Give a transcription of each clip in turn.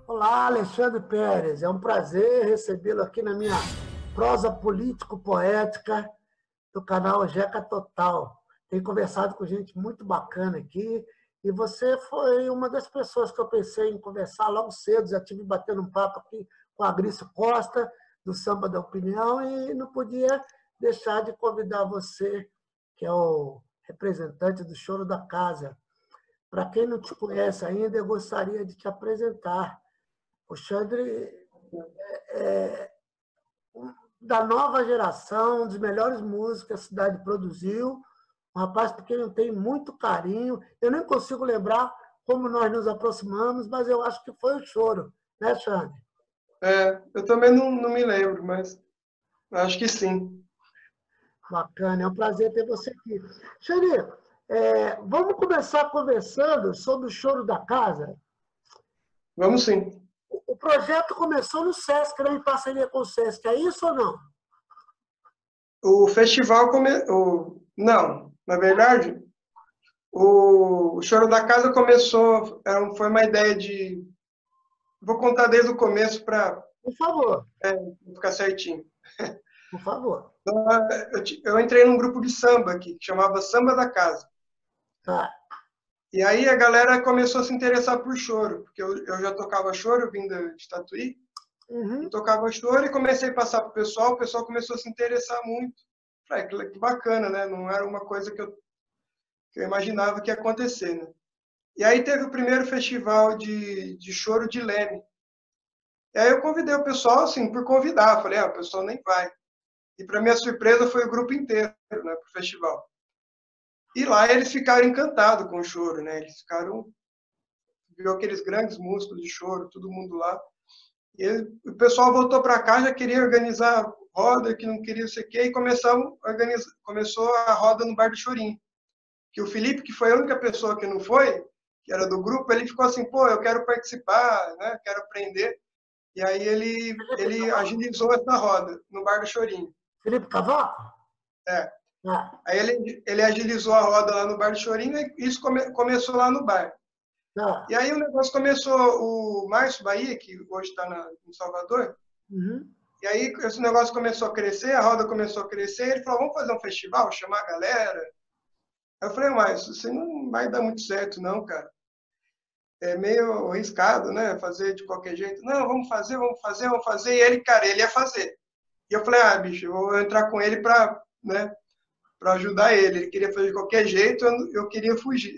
Olá, Alexandre Pérez. É um prazer recebê-lo aqui na minha prosa político-poética do canal Jeca Total. Tenho conversado com gente muito bacana aqui e você foi uma das pessoas que eu pensei em conversar logo cedo. Já tive batendo um papo aqui com a Grício Costa, do Samba da Opinião, e não podia deixar de convidar você, que é o representante do Choro da Casa. Para quem não te conhece ainda, eu gostaria de te apresentar. O Xandre é da nova geração, um dos melhores músicos que a cidade produziu, um rapaz por quem eu tenho muito carinho. Eu nem consigo lembrar como nós nos aproximamos, mas eu acho que foi o Choro, né, Xandre? Eu também não me lembro, mas acho que sim. Bacana, é um prazer ter você aqui. Xandre, vamos começar conversando sobre o Choro da Casa. Vamos sim. O projeto começou no Sesc, né, em parceria com o Sesc, é isso ou não? O festival Não, na verdade, o Choro da Casa começou, foi uma ideia de... Vou contar desde o começo para Por favor, ficar certinho. por favor. Então, eu entrei num grupo de samba aqui, que chamava Samba da Casa. Tá. E aí a galera começou a se interessar por choro, porque eu já tocava choro, eu vim de Tatuí, e Uhum. tocava choro e comecei a passar para o pessoal começou a se interessar muito. Falei, que bacana, né? Não era uma coisa que eu imaginava que ia acontecer, né? E aí teve o primeiro festival de choro de Leme. E aí eu convidei o pessoal, assim, por convidar. Falei, o pessoal nem vai. E para minha surpresa foi o grupo inteiro, né, pro festival. E lá eles ficaram encantados com o choro, né? Eles ficaram... Viu aqueles grandes músicos de choro, todo mundo lá. E o pessoal voltou para cá, já queria organizar roda, que não queria não sei o quê, e começou a roda no Bar do Chorinho. Que o Felipe, que foi a única pessoa que não foi, que era do grupo, ele ficou assim, pô, eu quero participar, né? Quero aprender. E aí ele agilizou essa roda no Bar do Chorinho. Felipe Cavaco? É. Ah, Aí ele agilizou a roda lá no Bar do Chorinho e isso começou lá no bar. tá. E aí o negócio começou, o Márcio Bahia, que hoje está em Salvador, Uhum. e aí esse negócio começou a crescer, a roda começou a crescer, ele falou, vamos fazer um festival, chamar a galera. Aí eu falei, Márcio, isso não vai dar muito certo não, cara. É meio arriscado, né? Fazer de qualquer jeito. Não, vamos fazer, vamos fazer, vamos fazer. E ele, cara, ele ia fazer. E eu falei, bicho, eu vou entrar com ele para, né, para ajudar ele. Ele queria fazer de qualquer jeito, eu queria fugir.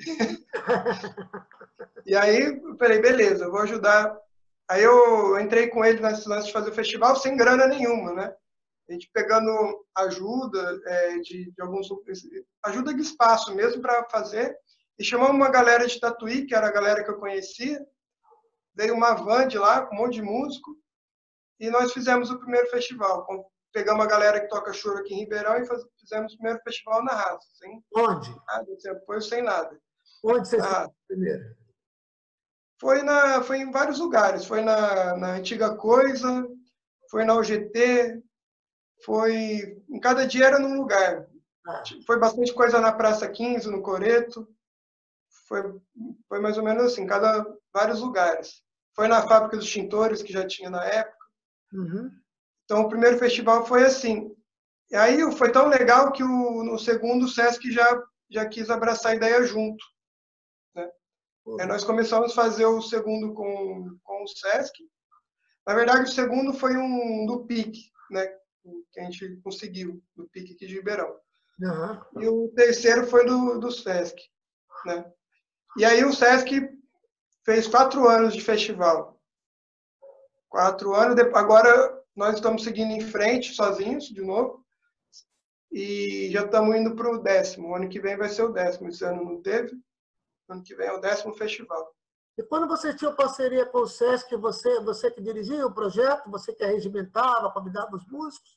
E aí eu falei, beleza, eu vou ajudar. Aí eu entrei com ele nesse lance de fazer o festival sem grana nenhuma, né? A gente pegando ajuda de alguns... Ajuda de espaço mesmo para fazer. E chamamos uma galera de Tatuí, que era a galera que eu conhecia. Veio uma van de lá, com um monte de músico. E nós fizemos o primeiro festival. Pegamos a galera que toca choro aqui em Ribeirão e fizemos o primeiro festival na raça. Sem Onde? nada, sem apoio, sem nada. Onde vocês Na fizeram raça. primeiro? Foi em vários lugares. Foi na Antiga Coisa, foi na UGT, foi... Em cada dia era num lugar. Ah, Foi bastante coisa na Praça 15, no Coreto. Foi, foi mais ou menos assim, vários lugares. Foi na Fábrica dos Tintores, que já tinha na época. uhum. Então, o primeiro festival foi assim. E aí foi tão legal que no segundo o Sesc já quis abraçar a ideia junto. Né? Aí Pô, nós começamos a fazer o segundo com o Sesc. Na verdade, o segundo foi um do PIC, né? Que a gente conseguiu, do PIC aqui de Ribeirão. aham. E o terceiro foi do Sesc. Né? E aí o Sesc fez 4 anos de festival. 4 anos, agora nós estamos seguindo em frente, sozinhos, de novo, e já estamos indo para o 10º. O ano que vem vai ser o 10º. Esse ano não teve. O ano que vem é o 10º festival. E quando você tinha parceria com o Sesc, você que dirigia o projeto, você que arregimentava, convidava os músicos?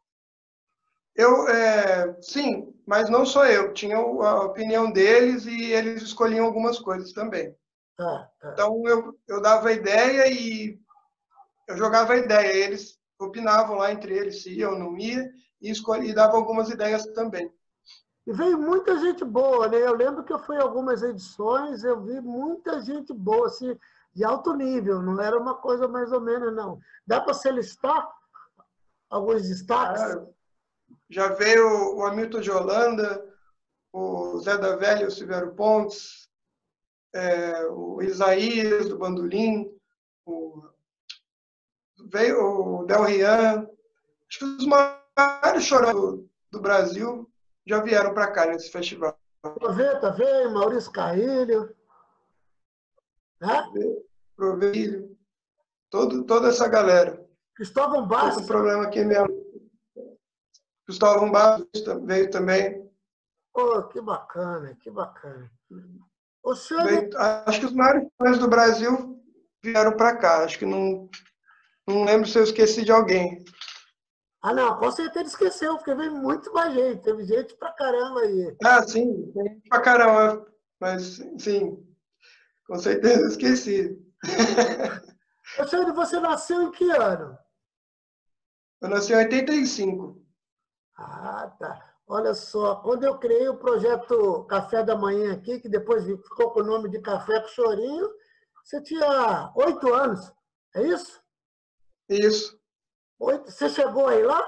Sim, mas não só eu. Tinha a opinião deles e eles escolhiam algumas coisas também. Tá, tá. Então eu dava a ideia e eu jogava a ideia. Eles opinavam lá entre eles se ia ou não ia e davam algumas ideias também. E veio muita gente boa, né? Eu lembro que eu fui em algumas edições, eu vi muita gente boa, assim, de alto nível, não era uma coisa mais ou menos, não. Dá para você listar alguns destaques? Já veio o Hamilton de Holanda, o Zé da Velha, o Silvério Pontes, o Isaías do Bandolim, veio o Del Rian. Acho que os maiores chorão do Brasil já vieram para cá nesse festival. Proveta veio, Maurício Carrilho, né? Provelho, toda essa galera. Cristóvão Estou Bastos. com problema aqui mesmo. Cristóvão Bastos veio também. Pô, que bacana, que bacana. O senhor... Acho que os maiores fãs do Brasil vieram para cá. Acho que não lembro se eu esqueci de alguém. Ah, não, com certeza esqueceu, porque veio muito mais gente. Teve gente pra caramba aí. Ah, sim, tem pra caramba. Mas, sim, com certeza esqueci. Ô, senhor, você nasceu em que ano? Eu nasci em 85. Ah, tá. Olha só, quando eu criei o projeto Café da Manhã aqui, que depois ficou com o nome de Café com Chorinho, você tinha 8 anos, é isso? Isso. 8. Você chegou aí lá?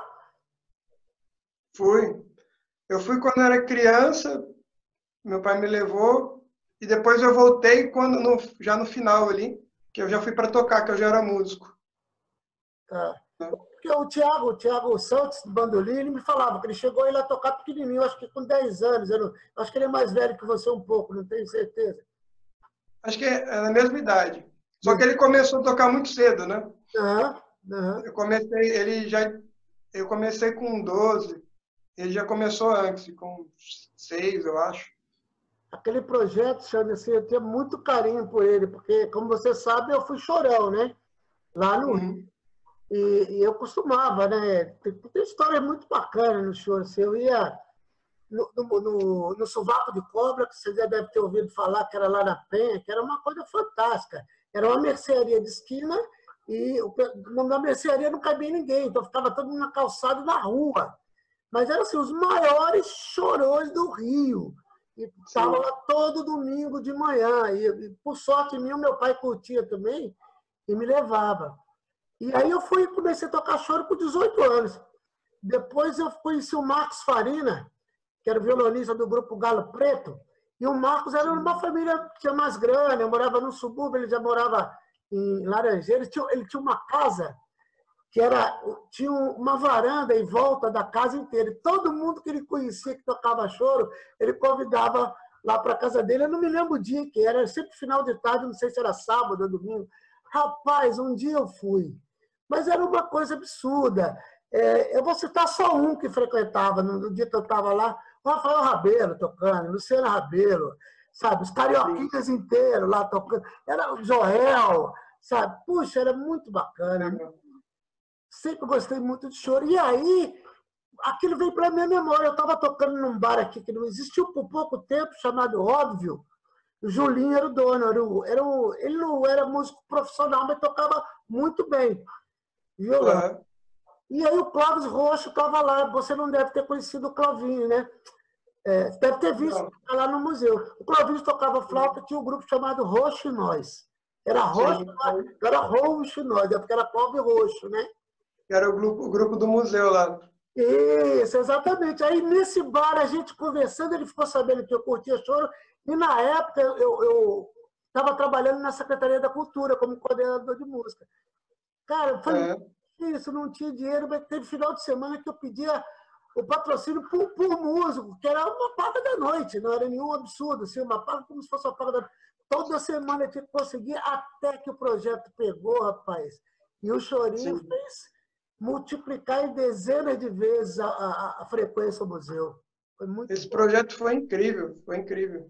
Fui. Eu fui quando era criança, meu pai me levou, e depois eu voltei já no final ali, que eu já fui para tocar, que eu já era músico. Tá. Porque o Thiago Santos, do Bandolim, ele me falava que ele chegou aí lá tocar pequenininho, acho que com 10 anos. Acho que ele é mais velho que você um pouco, não tenho certeza. Acho que é na mesma idade. Só que ele começou a tocar muito cedo, né? Uhum. Eu comecei com 12, ele já começou antes, com 6, eu acho. Aquele projeto, Xande, assim, eu tinha muito carinho por ele, porque, como você sabe, eu fui chorão, né? Lá no Rio. E eu costumava, né? Tem história muito bacana no choro. Assim, eu ia no Sovaco de Cobra, que você já deve ter ouvido falar, que era lá na Penha, que era uma coisa fantástica. Era uma mercearia de esquina e na mercearia não cabia ninguém, então ficava todo mundo na calçada e na rua. Mas eram assim, os maiores chorões do Rio. E estava lá todo domingo de manhã. E, por sorte minha, meu pai curtia também e me levava. E aí eu comecei a tocar choro com 18 anos. Depois eu conheci o Marcos Farina, que era o violonista do grupo Galo Preto. E o Marcos era uma família que tinha mais grana. Eu morava no subúrbio, ele já morava em Laranjeiras. Ele tinha uma casa que tinha uma varanda em volta da casa inteira. E todo mundo que ele conhecia que tocava choro, ele convidava lá para a casa dele. Eu não me lembro o dia que era sempre final de tarde, não sei se era sábado ou domingo. Rapaz, um dia eu fui. Mas era uma coisa absurda. Eu vou citar só um que frequentava no dia que eu estava lá, o Rafael Rabelo tocando, Luciana Rabelo, sabe? Os carioquinhas inteiros lá tocando. Era o Joel, sabe? Puxa, era muito bacana. Sempre gostei muito de choro. E aí, aquilo veio para a minha memória. Eu estava tocando num bar aqui que não existiu por pouco tempo, chamado Óbvio. O Julinho era o dono. Ele não era músico profissional, mas tocava muito bem violão. Uhum. E aí o Clóvis Roxo estava lá. Você não deve ter conhecido o Clovinho, né? Deve ter visto lá no museu. O Clovinho tocava flauta, tinha um grupo chamado Roxo e Nós. Era Roxo, era Roxo e Nós, porque era Clóvis Roxo, né? Era o grupo do museu lá. Isso, exatamente. Aí nesse bar, a gente conversando, ele ficou sabendo que eu curtia choro, e na época eu estava trabalhando na Secretaria da Cultura como coordenador de música. Cara, eu falei, isso, não tinha dinheiro, mas teve final de semana que eu pedia o patrocínio por músico, que era uma paga da noite, não era nenhum absurdo, assim, uma paga como se fosse uma paga da noite. Toda semana eu tinha que conseguir, até que o projeto pegou, rapaz. E o Chorinho fez multiplicar em dezenas de vezes a frequência ao museu. Esse projeto foi incrível, foi incrível.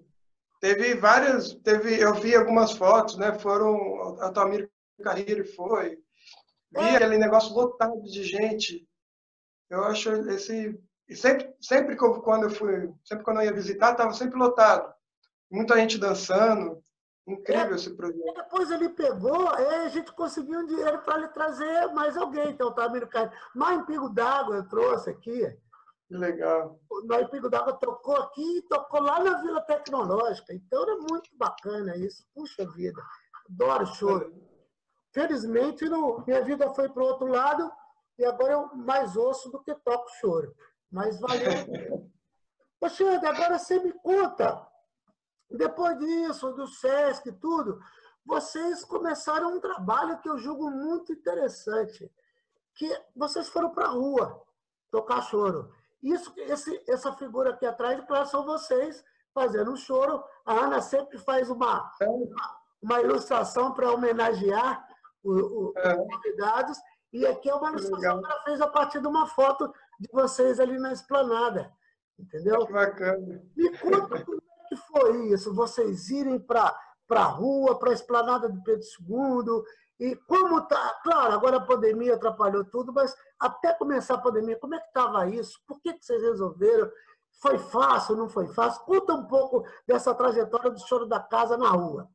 Eu vi algumas fotos, né? Foram, a Tamir Carreiro foi, vi aquele negócio lotado de gente. Eu acho sempre quando eu ia visitar, estava sempre lotado. Muita gente dançando. Incrível esse projeto. Depois ele pegou, a gente conseguiu um dinheiro para ele trazer mais alguém. Então, o Tamir Carreiro. Nó em Pingo d'Água eu trouxe aqui. Que legal. Nó em Pingo d'Água tocou aqui e tocou lá na Vila Tecnológica. Então, era muito bacana isso. Puxa vida. Adoro choro. Felizmente, minha vida foi para o outro lado e agora eu mais ouço do que toco choro. Mas valeu. Poxa, agora você me conta, depois disso, do SESC e tudo, vocês começaram um trabalho que eu julgo muito interessante, que vocês foram para a rua tocar choro. Essa figura aqui atrás, claro, são vocês fazendo um choro. A Ana sempre faz uma ilustração para homenagear os convidados, e aqui é uma ilustração que ela fez a partir de uma foto de vocês ali na esplanada. Entendeu? Que bacana. Me conta como é que foi isso, vocês irem para a rua, para a esplanada do Pedro II, e como está... Claro, agora a pandemia atrapalhou tudo, mas até começar a pandemia, como é que estava isso? Por que vocês resolveram? Foi fácil, não foi fácil? Conta um pouco dessa trajetória do Choro da Casa na rua.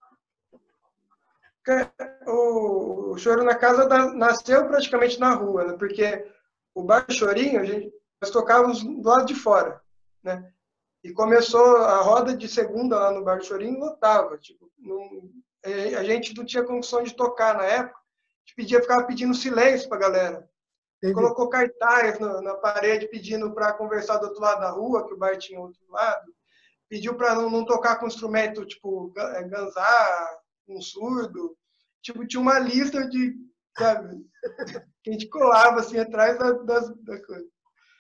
O Choro na Casa nasceu praticamente na rua, né? Porque o Bar Chorinho, nós tocávamos do lado de fora, né? E começou a roda de segunda lá no Bar Chorinho, lotava. Tipo, a gente não tinha condição de tocar na época, a gente ficava pedindo silêncio para a galera. Entendi. Colocou cartaz na parede pedindo para conversar do outro lado da rua, que o bar tinha outro lado. Pediu para não tocar com instrumento tipo ganzá, um surdo. Tipo, tinha uma lista de, sabe, que a gente colava assim atrás da coisa.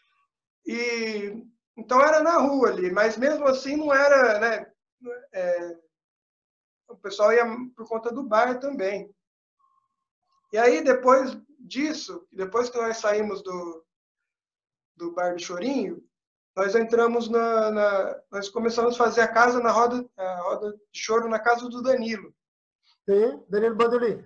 E então era na rua ali, mas mesmo assim não era, né? O pessoal ia por conta do bar também. E aí depois disso, depois que nós saímos do Bar do Chorinho, nós entramos nós começamos a fazer a roda de choro na casa do Danilo. Sim, Danilo Bandolin.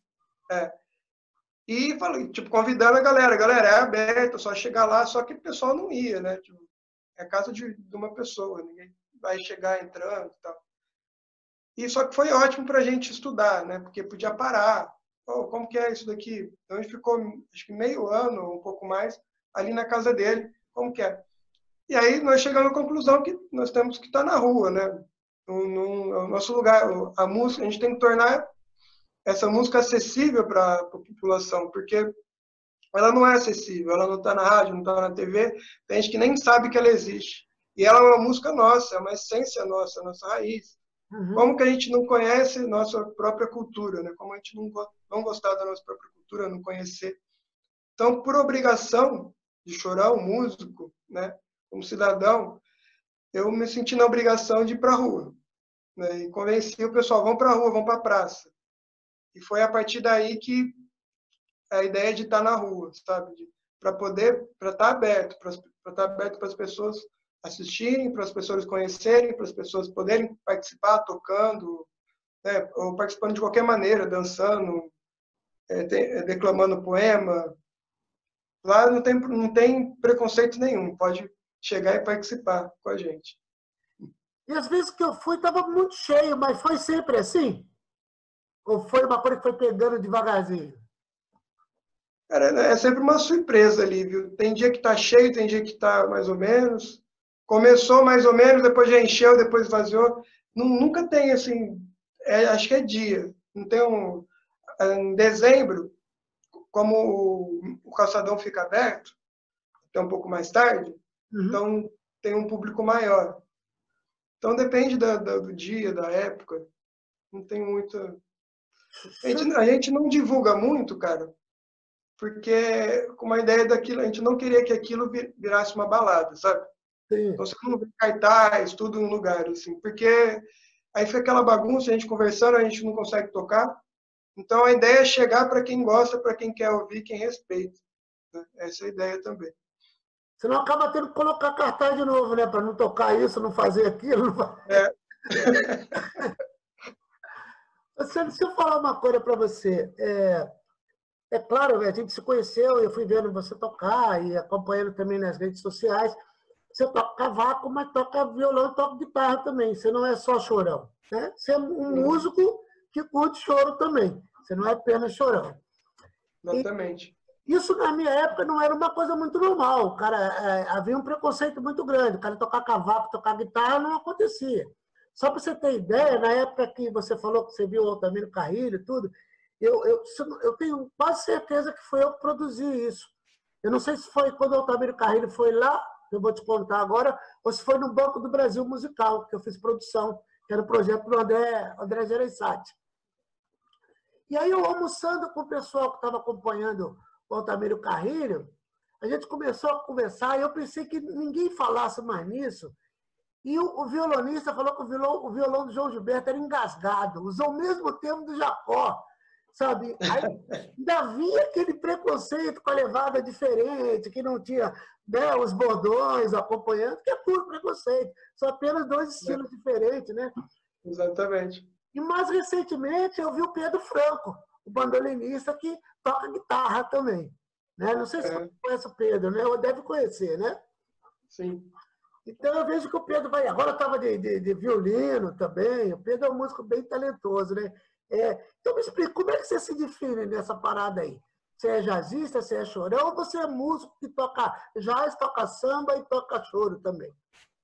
E falei, tipo, convidando a galera, é aberto, só chegar lá, só que o pessoal não ia, né? Tipo, é a casa de uma pessoa, ninguém vai chegar entrando e tal. E só que foi ótimo para a gente estudar, né? Porque podia parar. Oh, como que é isso daqui? Então a gente ficou, acho que meio ano, um pouco mais, ali na casa dele. Como que é? E aí nós chegamos à conclusão que nós temos que estar na rua, né? No nosso lugar, a música, a gente tem que tornar essa música acessível para a população, porque ela não é acessível, ela não está na rádio, não está na TV, tem gente que nem sabe que ela existe. E ela é uma música nossa, é uma essência nossa, nossa raiz. Uhum. Como que a gente não conhece nossa própria cultura, né? Como a gente não gostar da nossa própria cultura, não conhecer. Então, por obrigação de chorar o músico, né? Como cidadão, eu me senti na obrigação de ir para a rua, né? E convenci o pessoal, vamos para a rua, vamos para a praça. E foi a partir daí que a ideia de estar na rua, sabe? Para estar aberto, para estar aberto para as pessoas assistirem, para as pessoas conhecerem, para as pessoas poderem participar tocando, né? Ou participando de qualquer maneira, dançando, declamando poema. Lá não tem preconceito nenhum, pode chegar e participar com a gente. E às vezes que eu fui estava muito cheio, mas foi sempre assim? Ou foi uma coisa que foi pegando devagarzinho? Cara, é sempre uma surpresa ali, viu? Tem dia que tá cheio, tem dia que tá mais ou menos. Começou mais ou menos, depois já encheu, depois esvaziou. Nunca tem, assim, acho que é dia. Não tem em dezembro, como o calçadão fica aberto, até um pouco mais tarde, então tem um público maior. Então depende do dia, da época. Não tem muita... A gente não divulga muito, cara, porque com uma ideia daquilo, a gente não queria que aquilo virasse uma balada, sabe? Sim. Então você não vê cartaz, tudo em um lugar, assim, porque aí fica aquela bagunça, a gente conversando, a gente não consegue tocar. Então a ideia é chegar para quem gosta, para quem quer ouvir, quem respeita, né? Essa é a ideia também. Senão acaba tendo que colocar cartaz de novo, né? Para não tocar isso, não fazer aquilo. Não... Deixa eu falar uma coisa para você. É claro, a gente se conheceu, eu fui vendo você tocar e acompanhando também nas redes sociais. Você toca cavaco, mas toca violão e toca guitarra também. Você não é só chorão, né? Você é um músico que curte choro também. Você não é apenas chorão. Exatamente. E isso, na minha época, não era uma coisa muito normal. O cara, havia um preconceito muito grande. O cara tocar cavaco, tocar guitarra, não acontecia. Só para você ter ideia, na época que você falou que você viu o Altamiro Carrilho e tudo, eu tenho quase certeza que foi eu que produzi isso. Eu não sei se foi quando o Altamiro Carrilho foi lá, eu vou te contar agora, ou se foi no Banco do Brasil Musical, que eu fiz produção, que era o projeto do André Gereissati. E aí, eu almoçando com o pessoal que estava acompanhando o Altamiro Carrilho, a gente começou a conversar e eu pensei que ninguém falasse mais nisso. E o violonista falou que o violão do João Gilberto era engasgado, usou o mesmo termo do Jacó, sabe? Aí ainda havia aquele preconceito com a levada diferente, que não tinha, né, os bordões acompanhando, que é puro preconceito. São apenas dois estilos diferentes, né? Exatamente. E mais recentemente eu vi o Pedro Franco, o bandolinista que toca guitarra também. Né? Não sei se você conhece o Pedro, né? Ou deve conhecer, né? Sim. Então eu vejo que o Pedro vai. Agora estava de violino também. O Pedro é um músico bem talentoso, né? Então me explica, como é que você se define nessa parada aí? Você é jazzista, você é chorão, ou você é músico que toca jazz, toca samba e toca choro também?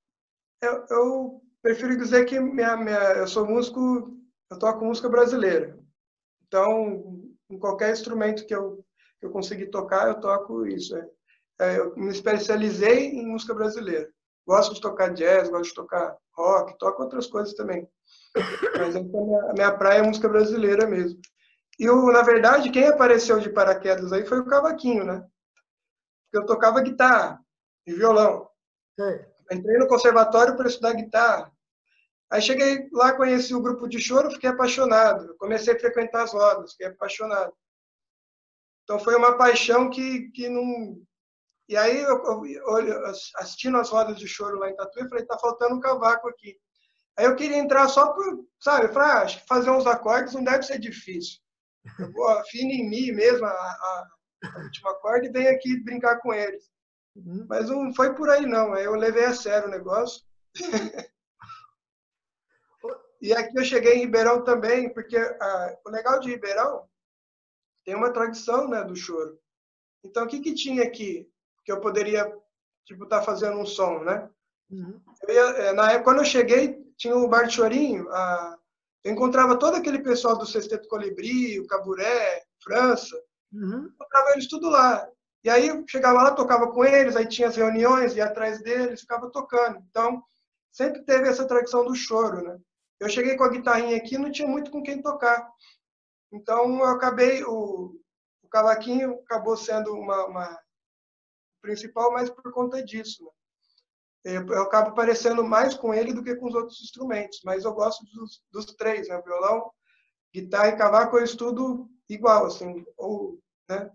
Eu prefiro dizer que eu sou músico, eu toco música brasileira. Então, em qualquer instrumento que eu conseguir tocar, eu toco isso. Eu me especializei em música brasileira. Gosto de tocar jazz, gosto de tocar rock, toco outras coisas também. Mas a minha praia é música brasileira mesmo. E, na verdade, quem apareceu de paraquedas aí foi o Cavaquinho, né? Porque eu tocava guitarra e violão. Entrei no conservatório para estudar guitarra. Aí cheguei lá, conheci o grupo de choro, fiquei apaixonado. Comecei a frequentar as rodas, fiquei apaixonado. Então foi uma paixão que não... E aí, assistindo as rodas de choro lá em Tatuí, eu falei, tá faltando um cavaco aqui. Aí eu queria entrar só por, sabe, eu falei, acho que fazer uns acordes não deve ser difícil. Eu vou afino em mi mesmo, a última acorde, e venho aqui brincar com eles. Mas não foi por aí, não. Aí eu levei a sério o negócio. E aqui eu cheguei em Ribeirão também, porque o legal de Ribeirão tem uma tradição, né, do choro. Então, o que tinha aqui que eu poderia, tipo, estar fazendo um som, né? Na época, quando eu cheguei, tinha o Bar de Chorinho, eu encontrava todo aquele pessoal do Sexteto Colibri, o Caburé, França, encontrava eles tudo lá. E aí eu chegava lá, tocava com eles, aí tinha as reuniões, ia atrás deles, ficava tocando. Então, sempre teve essa tradição do choro, né? Eu cheguei com a guitarrinha aqui, não tinha muito com quem tocar. Então, eu acabei, o cavaquinho acabou sendo uma principal, mas por conta disso, né? Eu acabo parecendo mais com ele do que com os outros instrumentos, mas eu gosto dos três, né? Violão, guitarra e cavaco, eu estudo igual, assim, ou, né?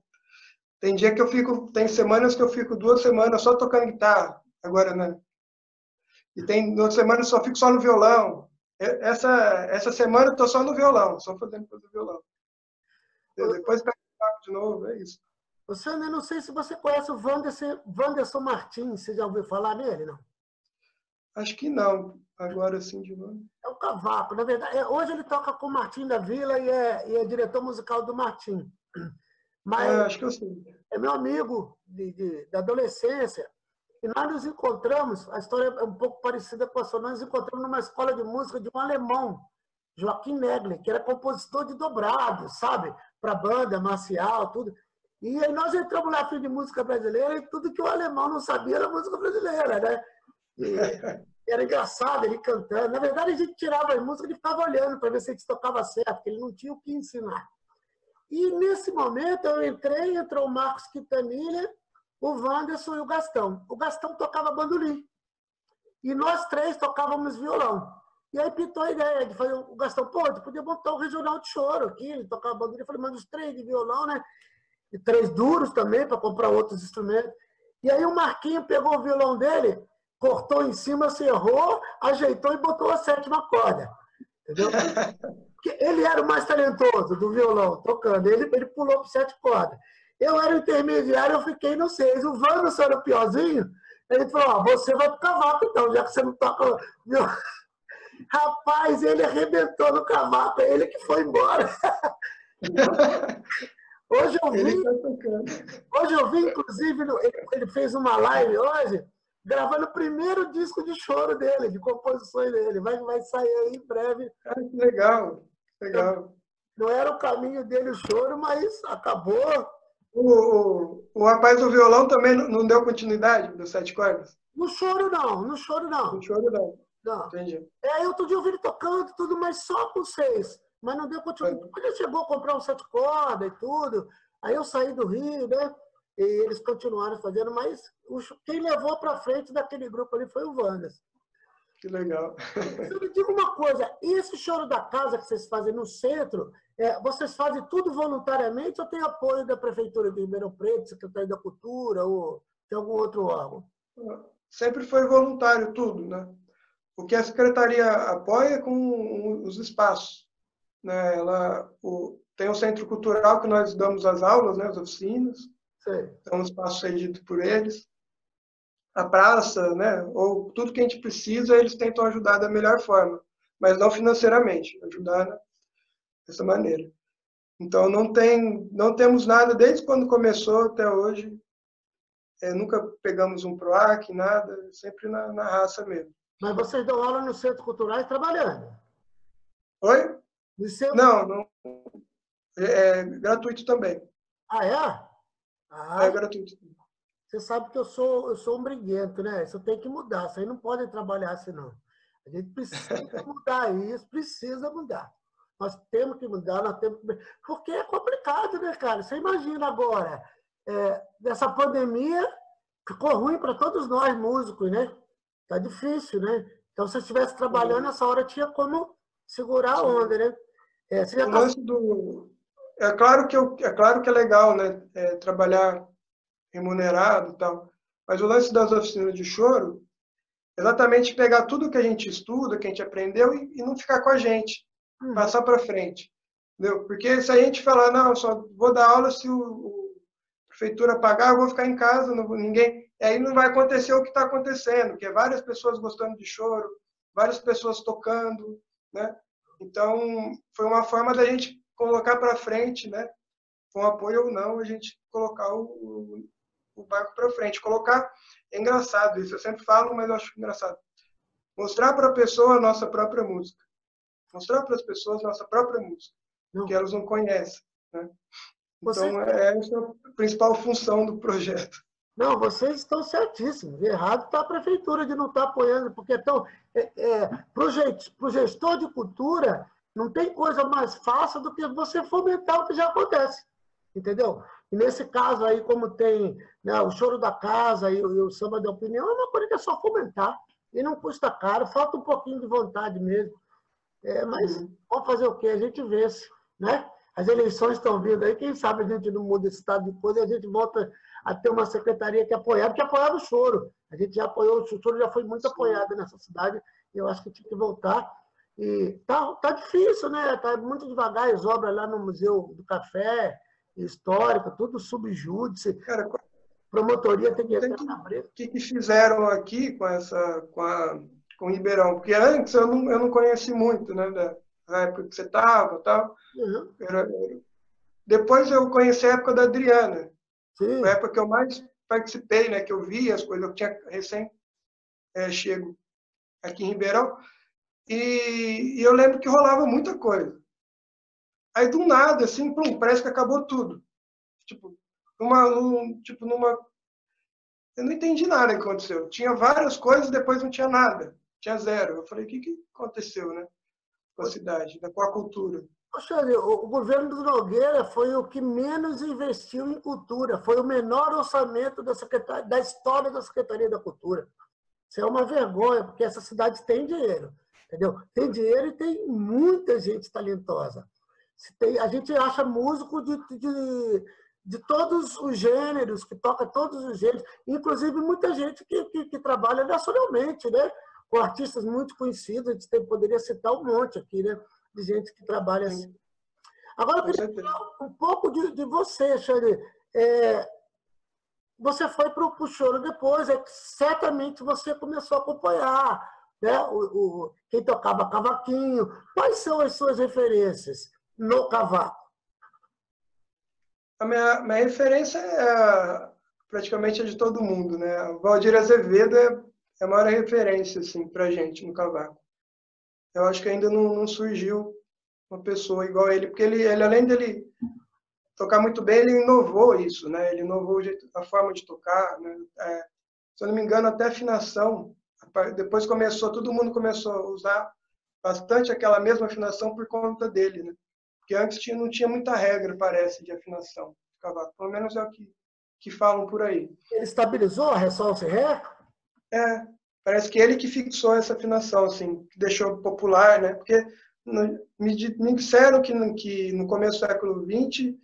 Tem semanas que eu fico 2 semanas só tocando guitarra, agora, né? E tem outras semanas que eu só fico só no violão. Essa semana eu tô só no violão, só fazendo coisa do violão. Depois pego o papo de novo, é isso. Eu não sei se você conhece o Wanderson Martins, você já ouviu falar nele, não? Acho que não, agora sim de novo. É o cavaco, na verdade. Hoje ele toca com o Martim da Vila e é diretor musical do Martim. Mas acho que eu sei. É meu amigo da adolescência. E nós nos encontramos, a história é um pouco parecida com a sua, nós nos encontramos numa escola de música de um alemão, Joaquim Negli, que era compositor de dobrados, sabe? Para banda, marcial, tudo. E aí nós entramos lá fim de música brasileira e tudo que o alemão não sabia era música brasileira, né? E era engraçado ele cantando. Na verdade, a gente tirava a música e ficava olhando para ver se a gente tocava certo, porque ele não tinha o que ensinar. E nesse momento eu entrou o Marcos Quintanilha, o Wanderson e o Gastão. O Gastão tocava bandolim. E nós três tocávamos violão. E aí pintou a ideia de fazer o Gastão, pô, tu podia montar um regional de choro aqui, ele tocava bandolim. Eu falei, mas os 3 de violão, né? E 3 duros também, para comprar outros instrumentos. E aí o Marquinho pegou o violão dele, cortou em cima, cerrou, ajeitou e botou a 7ª corda. Entendeu? Porque ele era o mais talentoso do violão, tocando. Ele pulou para 7 cordas. Eu era o intermediário, eu fiquei no 6. O Wanderson era o piorzinho. Ele falou, você vai pro cavaco então, já que você não toca violão. Rapaz, ele arrebentou no cavaco, é ele que foi embora. Hoje eu vi, inclusive, ele fez uma live hoje, gravando o primeiro disco de choro dele, de composições dele. Vai sair aí em breve. Ah, que legal, legal. Não era o caminho dele o choro, mas acabou. O rapaz do violão também não deu continuidade dos 7 cordas? No choro, não. No choro, No não. choro, não. Não. Entendi. Outro dia eu vi ele tocando e tudo, mas só com 6. Mas não deu continuidade. Depois ele chegou a comprar um 7 cordas e tudo. Aí eu saí do Rio, né? E eles continuaram fazendo, mas quem levou para frente daquele grupo ali foi o Wanderson. Que legal. Eu me diga uma coisa, e esse choro da casa que vocês fazem no centro, vocês fazem tudo voluntariamente ou tem apoio da Prefeitura de Ribeirão Preto, Secretaria da Cultura ou tem algum outro órgão? Sempre foi voluntário tudo, né? O que a Secretaria apoia é com os espaços, né? Tem o Centro Cultural que nós damos as aulas, né? As oficinas. Sei. É um espaço cedido por eles. A praça, né? Ou tudo que a gente precisa, eles tentam ajudar da melhor forma, mas não financeiramente, ajudar, né? Dessa maneira. Então não temos nada desde quando começou até hoje. Nunca pegamos um PROAC, nada, sempre na raça mesmo. Mas vocês dão aula no Centro Cultural trabalhando? Oi? Seu... Não. É gratuito também. Ah, é? Ah, é gratuito. Você sabe que eu sou um briguento, né? Isso tem que mudar. Isso aí não pode trabalhar assim, não. A gente precisa mudar isso, precisa mudar. Nós temos que mudar, nós temos que... Porque é complicado, né, cara? Você imagina agora, nessa pandemia, ficou ruim para todos nós, músicos, né? Tá difícil, né? Então, se você estivesse trabalhando, nessa hora tinha como segurar a onda, né? O lance do... É claro que é legal, né? Trabalhar remunerado e tal. Mas o lance das oficinas de choro é exatamente pegar tudo que a gente estuda, que a gente aprendeu e não ficar com a gente. Passar para frente. Entendeu? Porque se a gente falar, não, só vou dar aula se a prefeitura pagar, eu vou ficar em casa, ninguém... Aí não vai acontecer o que está acontecendo, que é várias pessoas gostando de choro, várias pessoas tocando, né? Então, foi uma forma da gente colocar para frente, né? Com apoio ou não, a gente colocar o barco para frente. Colocar, é engraçado isso, eu sempre falo, mas eu acho engraçado. Mostrar para a pessoa a nossa própria música. Mostrar para as pessoas a nossa própria música, que elas não conhecem, né? Então, essa é a principal função do projeto. Não, vocês estão certíssimos. Errado está a prefeitura de não estar apoiando, porque para o gestor de cultura, não tem coisa mais fácil do que você fomentar o que já acontece. Entendeu? E nesse caso aí, como tem, né, o choro da casa e o samba da opinião, é uma coisa que é só fomentar. E não custa caro, falta um pouquinho de vontade mesmo. Mas vamos fazer o quê? A gente vê se, né? As eleições estão vindo aí, quem sabe a gente não muda esse estado de coisa e a gente volta a ter uma secretaria que apoiava o choro. A gente já apoiou, o choro já foi muito apoiado nessa cidade, e eu acho que tinha que voltar. E tá difícil, né? Tá muito devagar as obras lá no Museu do Café, histórico, tudo subjúdice. Cara, promotoria tem que entrar na briga. O que fizeram aqui com o Ribeirão? Porque antes eu não conheci muito, né? Da época que você estava e tal. Depois eu conheci a época da Adriana. Sim. Foi a época que eu mais participei, né? Que eu vi as coisas. Eu tinha recém chego aqui em Ribeirão. E eu lembro que rolava muita coisa. Aí, do nada, assim, parece que acabou tudo. Tipo, numa... Eu não entendi nada que aconteceu. Tinha várias coisas, depois não tinha nada. Tinha zero. Eu falei, o que aconteceu, né? Com a cidade, com a cultura. Poxa, o governo do Nogueira foi o que menos investiu em cultura. Foi o menor orçamento da história da Secretaria da Cultura. Isso é uma vergonha, porque essa cidade tem dinheiro. Entendeu? Tem dinheiro e tem muita gente talentosa. A gente acha músico de todos os gêneros, que toca todos os gêneros, inclusive muita gente que trabalha nacionalmente, né? Com artistas muito conhecidos, a gente poderia citar um monte aqui, né? De gente que trabalha assim. Agora, eu queria falar um pouco de você, Xande. Você foi para o choro depois, certamente você começou a acompanhar, né? Quem tocava cavaquinho. Quais são as suas referências no cavaco? A minha referência é a praticamente é de todo mundo, né? O Valdir Azevedo é a maior referência, assim, pra gente no cavaco. Eu acho que ainda não surgiu uma pessoa igual a ele, porque ele além dele tocar muito bem, ele inovou isso, né? Ele inovou a forma de tocar, né? Se eu não me engano, até afinação. Depois todo mundo começou a usar bastante aquela mesma afinação por conta dele, né? Porque antes não tinha muita regra, parece, de afinação de cavaco. Pelo menos é o que falam por aí. Ele estabilizou a Ré, Sol, Si, Ré? Parece que ele que fixou essa afinação, assim, que deixou popular, né? Porque me disseram que no começo do século XX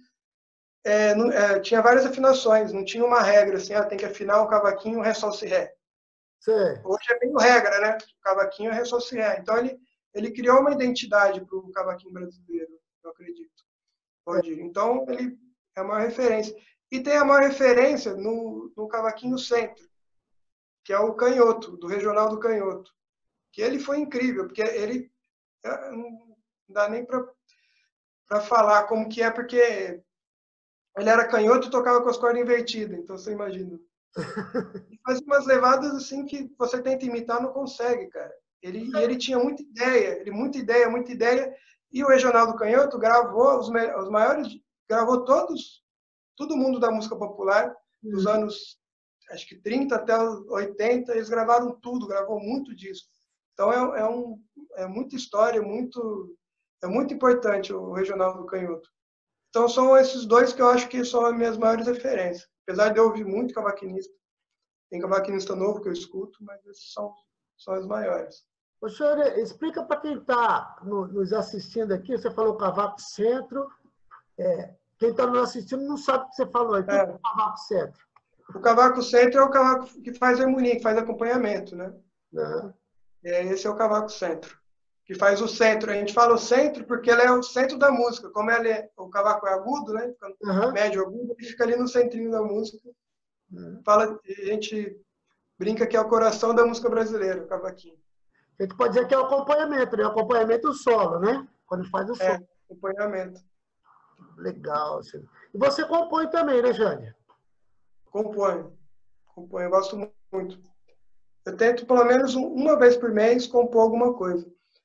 tinha várias afinações, não tinha uma regra, assim, tem que afinar o cavaquinho Ré, Sol, Si, Ré. Sim. Hoje é meio regra, né? O cavaquinho é Ré, Sol, Si, Ré. Então ele criou uma identidade para o cavaquinho brasileiro, eu acredito. Então ele é uma referência. E tem a maior referência no cavaquinho centro, que é o canhoto, do Regional do Canhoto. Que ele foi incrível, porque ele não dá nem para falar como que é, porque ele era canhoto e tocava com as cordas invertidas, então você imagina. E fazia umas levadas assim que você tenta imitar, não consegue, cara. Ele tinha muita ideia, muita ideia. E o Regional do Canhoto gravou os maiores, gravou todo mundo da música popular, dos anos, acho que 30 até os 80, eles gravaram tudo, gravou muito disso. Então é muita história, é muito importante o Regional do Canhoto. Então são esses dois que eu acho que são as minhas maiores referências. Apesar de eu ouvir muito cavaquinista, tem cavaquinista novo que eu escuto, mas esses são as maiores. O senhor explica para quem está nos assistindo aqui, você falou cavaco centro, quem está nos assistindo não sabe o que você falou, então é o cavaco centro. O cavaco centro é o cavaco que faz harmonia, que faz acompanhamento, né? Uhum. Esse é o cavaco centro, que faz o centro. A gente fala o centro porque ele é o centro da música. Como o cavaco é agudo, né? Médio agudo, ele fica ali no centrinho da música. A gente brinca que é o coração da música brasileira, o cavaquinho. A gente pode dizer que é o acompanhamento, né? O acompanhamento solo, né? Quando faz o solo. Acompanhamento. Legal. E você compõe também, né, Jânio? Compõe, eu gosto muito. Eu tento, pelo menos uma vez por mês, compor alguma coisa.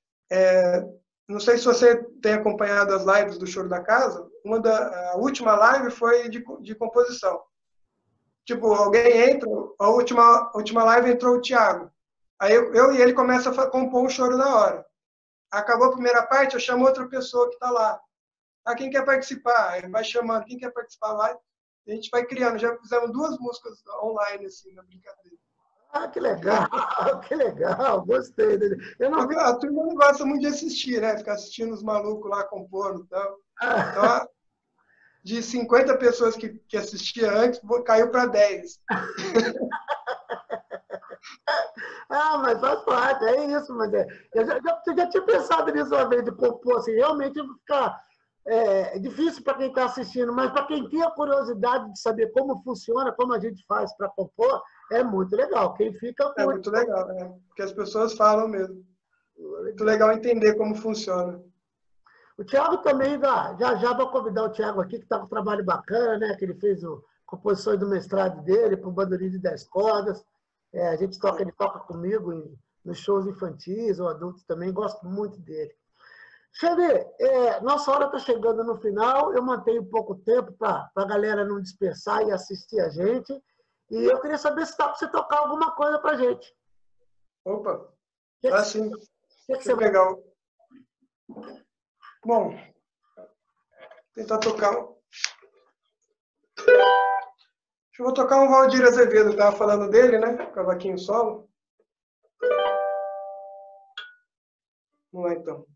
Não sei se você tem acompanhado as lives do Choro da Casa. A última live foi de composição. Tipo, alguém entra, a última live entrou o Thiago. Aí eu e ele começa a compor um choro na hora. Acabou a primeira parte, eu chamo outra pessoa que está lá. Quem quer participar? Ele vai chamando, quem quer participar lá. A gente vai criando. Já fizemos 2 músicas online, assim, na brincadeira. Que legal, que legal, gostei dele. A turma não gosta muito de assistir, né? Ficar assistindo os malucos lá compondo e tal. Então, de 50 pessoas que assistiam antes, caiu para 10. Mas faz parte, é isso. Mas eu já tinha pensado nisso uma vez, de compor, assim, realmente ficar difícil para quem está assistindo, mas para quem tem a curiosidade de saber como funciona, como a gente faz para compor, é muito legal. Quem fica... É muito legal, porque as pessoas falam mesmo. Muito legal entender como funciona. O Thiago também, já vou convidar o Thiago aqui, que está com um trabalho bacana, né? Que ele fez composições do mestrado dele para um bandolim de 10 cordas. Ele toca comigo nos shows infantis ou adultos também, gosto muito dele. Xavier, nossa hora está chegando no final, eu mantenho pouco tempo para a galera não dispersar e assistir a gente. E eu queria saber se dá para você tocar alguma coisa para a gente. Opa, sim. Que você vai... legal. Bom, tentar tocar. Eu vou tocar um Valdir Azevedo, estava falando dele, né? Cavaquinho solo. Vamos lá, então.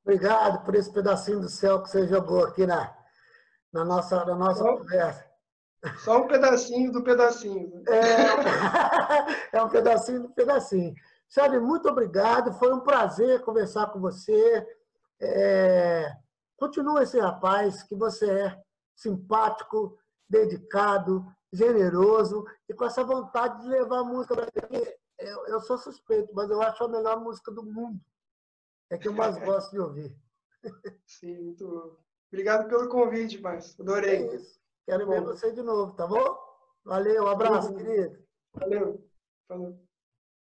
Obrigado por esse pedacinho do céu que você jogou aqui na nossa conversa. Só um pedacinho do pedacinho. É um pedacinho do pedacinho. Charlie, muito obrigado. Foi um prazer conversar com você. Continua esse rapaz que você é simpático, dedicado, generoso e com essa vontade de levar a música brasileira. Eu sou suspeito, mas eu acho a melhor música do mundo. É que eu mais gosto de ouvir. Sim, muito bom. Obrigado pelo convite, mas adorei. É isso. Quero ver você de novo, tá bom? Valeu, um abraço, querido. Valeu. Falou.